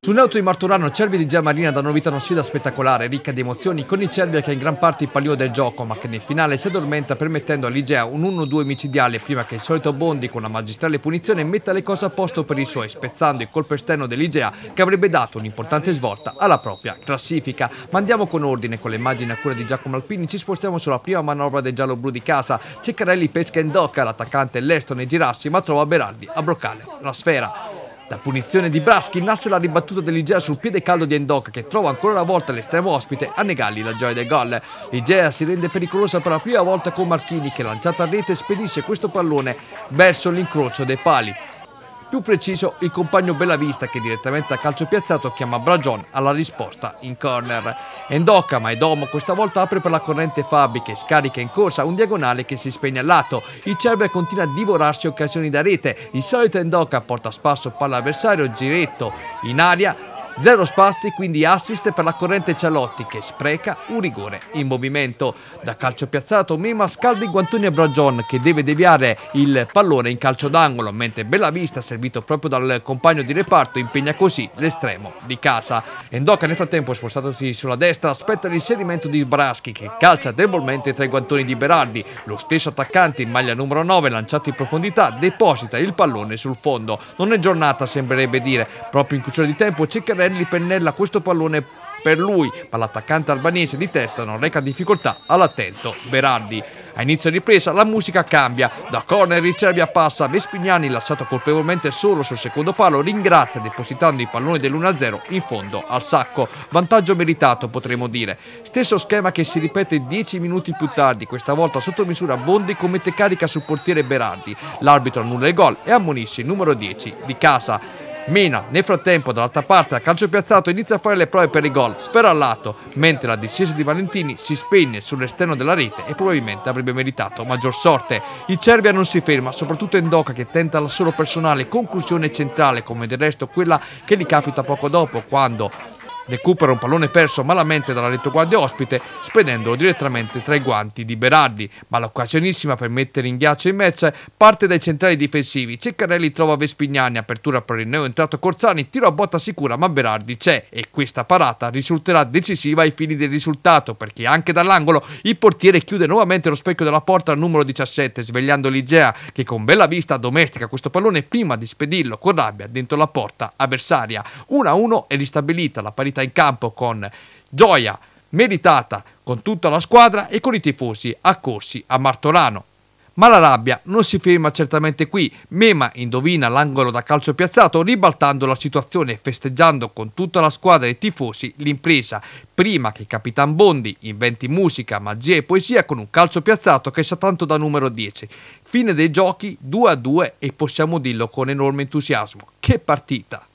Sul neutro di Martorano, Cervi di Gia Marina danno vita a una sfida spettacolare, ricca di emozioni, con il Cervi che è in gran parte il pallino del gioco, ma che nel finale si addormenta permettendo all'Igea un 1-2 micidiale prima che il solito Bondi con una magistrale punizione metta le cose a posto per i suoi, spezzando il colpo esterno dell'Igea che avrebbe dato un'importante svolta alla propria classifica. Ma andiamo con ordine, con le immagini a cura di Giacomo Alpini, ci spostiamo sulla prima manovra del giallo-blu di casa. Ceccarelli pesca in docca, l'attaccante lesto nei girassi, ma trova Berardi a bloccare la sfera. La punizione di Braschi nasce la ribattuta dell'Igea sul piede caldo di Endok che trova ancora una volta l'estremo ospite a negargli la gioia del gol. L'Igea si rende pericolosa per la prima volta con Marchini che lanciata a rete spedisce questo pallone verso l'incrocio dei pali. Più preciso il compagno Bellavista che direttamente a calcio piazzato chiama Bragion alla risposta in corner. Endocca, ma è domo, questa volta apre per la corrente Fabi che scarica in corsa un diagonale che si spegne al lato. Il Cervi continua a divorarsi occasioni da rete. Il solito Endocca porta a spasso palla avversario, giretto in aria. Zero spazi, quindi assist per la corrente Cialotti che spreca un rigore in movimento. Da calcio piazzato Mema scalda i guantoni a Bragion che deve deviare il pallone in calcio d'angolo, mentre Bellavista, servito proprio dal compagno di reparto, impegna così l'estremo di casa. Endocca nel frattempo, spostatosi sulla destra, aspetta l'inserimento di Braschi che calcia debolmente tra i guantoni di Berardi. Lo stesso attaccante in maglia numero 9, lanciato in profondità, deposita il pallone sul fondo. Non è giornata, sembrerebbe dire. Proprio in chiusura di tempo Ceccarelli pennella questo pallone per lui, ma l'attaccante albanese di testa non reca difficoltà all'attento Berardi. A inizio ripresa la musica cambia, da corner il Cervi passa, Vespignani lasciato colpevolmente solo sul secondo palo ringrazia depositando i palloni dell'1-0 in fondo al sacco, vantaggio meritato potremmo dire. Stesso schema che si ripete 10 minuti più tardi, questa volta sotto misura Bondi commette carica sul portiere Berardi, l'arbitro annulla il gol e ammonisce il numero 10 di casa. Mena nel frattempo dall'altra parte a calcio piazzato inizia a fare le prove per il gol, sfera al lato, mentre la discesa di Valentini si spegne sull'esterno della rete e probabilmente avrebbe meritato maggior sorte. Il Cervia non si ferma, soprattutto Endocca che tenta la solo personale conclusione centrale, come del resto quella che gli capita poco dopo quando recupera un pallone perso malamente dalla retroguardia ospite, spedendolo direttamente tra i guanti di Berardi, ma l'occasionissima per mettere in ghiaccio il match parte dai centrali difensivi. Ceccarelli trova Vespignani, apertura per il neo entrato Corzani, tiro a botta sicura ma Berardi c'è e questa parata risulterà decisiva ai fini del risultato perché anche dall'angolo il portiere chiude nuovamente lo specchio della porta al numero 17 svegliando l'Igea che con Bellavista domestica questo pallone prima di spedirlo con rabbia dentro la porta avversaria. 1-1 è ristabilita la parità in campo con gioia meritata con tutta la squadra e con i tifosi accorsi a Martorano. Ma la rabbia non si ferma certamente qui. Mema indovina l'angolo da calcio piazzato ribaltando la situazione e festeggiando con tutta la squadra e i tifosi l'impresa prima che il Capitan Bondi inventi musica, magia e poesia con un calcio piazzato che sa tanto da numero 10. Fine dei giochi 2-2 e possiamo dirlo con enorme entusiasmo. Che partita!